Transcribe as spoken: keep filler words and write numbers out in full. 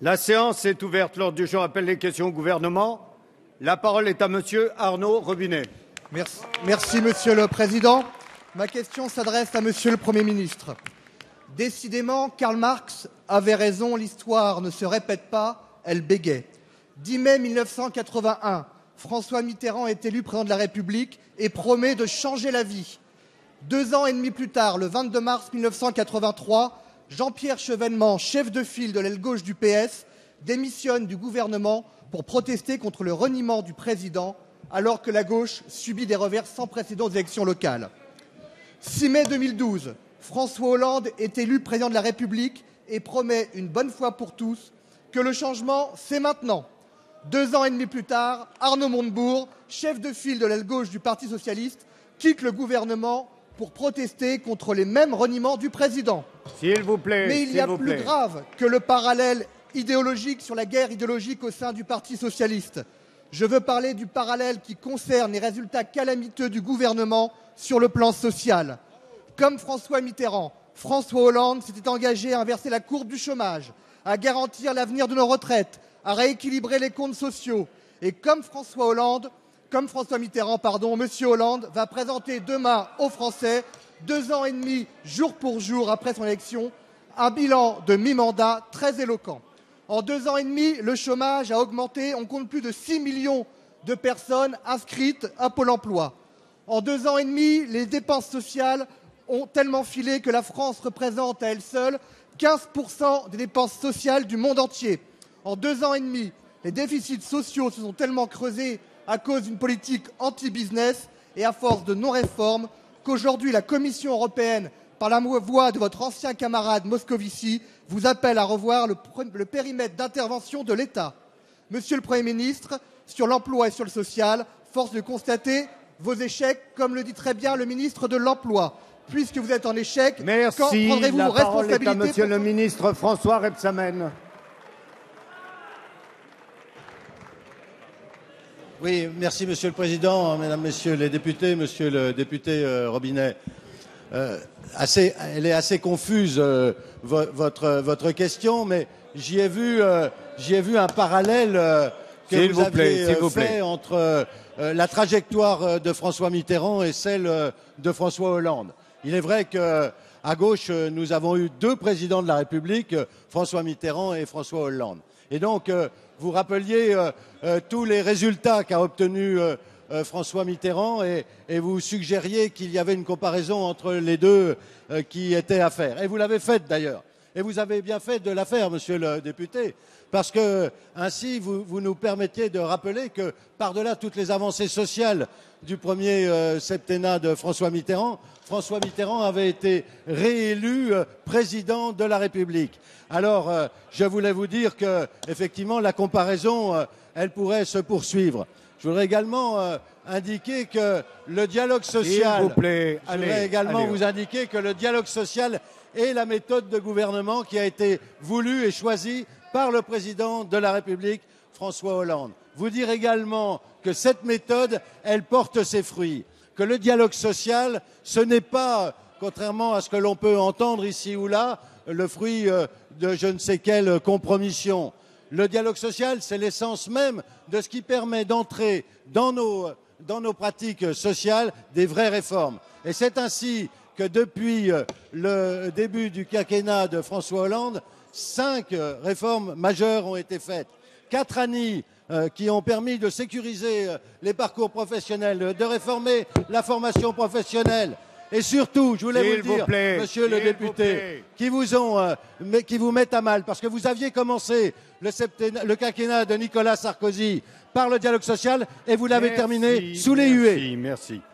La séance est ouverte. L'ordre du jour appelle les questions au gouvernement. La parole est à monsieur Arnaud Robinet. Merci, Merci Monsieur le Président. Ma question s'adresse à Monsieur le Premier ministre. Décidément, Karl Marx avait raison, l'histoire ne se répète pas, elle bégait. dix mai mille neuf cent quatre-vingt-un, François Mitterrand est élu président de la République et promet de changer la vie. Deux ans et demi plus tard, le vingt-deux mars mille neuf cent quatre-vingt-trois, Jean-Pierre Chevènement, chef de file de l'aile gauche du P S, démissionne du gouvernement pour protester contre le reniement du président, alors que la gauche subit des revers sans précédent aux élections locales. six mai deux mille douze, François Hollande est élu président de la République et promet une bonne fois pour tous que le changement, c'est maintenant. Deux ans et demi plus tard, Arnaud Montebourg, chef de file de l'aile gauche du Parti socialiste, quitte le gouvernement pour protester contre les mêmes reniements du président. S'il vous plaît. Mais il y a plus plaît. grave que le parallèle idéologique sur la guerre idéologique au sein du Parti socialiste. Je veux parler du parallèle qui concerne les résultats calamiteux du gouvernement sur le plan social. Comme François Mitterrand, François Hollande s'était engagé à inverser la courbe du chômage, à garantir l'avenir de nos retraites, à rééquilibrer les comptes sociaux. Et comme François Hollande, comme François Mitterrand, pardon, Monsieur Hollande va présenter demain aux Français, deux ans et demi, jour pour jour après son élection, un bilan de mi-mandat très éloquent. En deux ans et demi, le chômage a augmenté, on compte plus de six millions de personnes inscrites à Pôle emploi. En deux ans et demi, les dépenses sociales ont tellement filé que la France représente à elle seule quinze pour cent des dépenses sociales du monde entier. En deux ans et demi, les déficits sociaux se sont tellement creusés à cause d'une politique anti-business et à force de non-réforme qu'aujourd'hui la Commission européenne, par la voix de votre ancien camarade Moscovici, vous appelle à revoir le, le périmètre d'intervention de l'État. Monsieur le Premier ministre, sur l'emploi et sur le social, force de constater vos échecs, comme le dit très bien le ministre de l'Emploi. Puisque vous êtes en échec, Merci. quand prendrez-vous la vos parole responsabilités est à monsieur pour... le ministre François Rebsamen. Oui, merci Monsieur le Président, Mesdames, Messieurs les députés, Monsieur le député euh, Robinet. Euh, assez, elle est assez confuse, euh, vo votre, votre question, mais j'y ai vu, euh, j'y ai vu un parallèle euh, que vous, vous avez euh, fait plaît. entre euh, la trajectoire de François Mitterrand et celle euh, de François Hollande. Il est vrai qu'à gauche, euh, nous avons eu deux présidents de la République, euh, François Mitterrand et François Hollande. Et donc, euh, vous rappeliez euh, euh, tous les résultats qu'a obtenus euh, euh, François Mitterrand et, et vous suggériez qu'il y avait une comparaison entre les deux euh, qui était à faire. Et vous l'avez faite d'ailleurs. Et vous avez bien fait de la faire, monsieur le député, parce que ainsi vous, vous nous permettiez de rappeler que par-delà toutes les avancées sociales du premier euh, septennat de François Mitterrand, François Mitterrand avait été réélu euh, président de la République. Alors, euh, je voulais vous dire que, effectivement, la comparaison, euh, elle pourrait se poursuivre. Je voudrais également euh, indiquer que le dialogue social. S'il vous plaît, je allez, voudrais également allez. vous indiquer que le dialogue social est la méthode de gouvernement qui a été voulue et choisie par le président de la République, François Hollande. Vous dire également que cette méthode, elle porte ses fruits. Que le dialogue social, ce n'est pas, contrairement à ce que l'on peut entendre ici ou là, le fruit de je ne sais quelle compromission. Le dialogue social, c'est l'essence même de ce qui permet d'entrer dans nos, dans nos pratiques sociales des vraies réformes. Et c'est ainsi que depuis le début du quinquennat de François Hollande, cinq réformes majeures ont été faites. Quatre années euh, qui ont permis de sécuriser euh, les parcours professionnels, de réformer la formation professionnelle. Et surtout, je voulais vous le dire, plaît, monsieur le député, qui vous, ont, euh, mais, qui vous mettent à mal, parce que vous aviez commencé le, le quinquennat de Nicolas Sarkozy par le dialogue social et vous l'avez terminé sous les huées. Merci, merci.